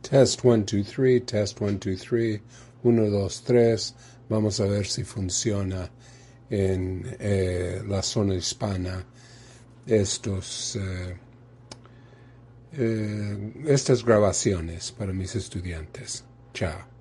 Test 1, 2, 3, test 1, 2, 3, 1, 2, 3. Vamos a ver si funciona en la zona hispana estas grabaciones para mis estudiantes. Chao.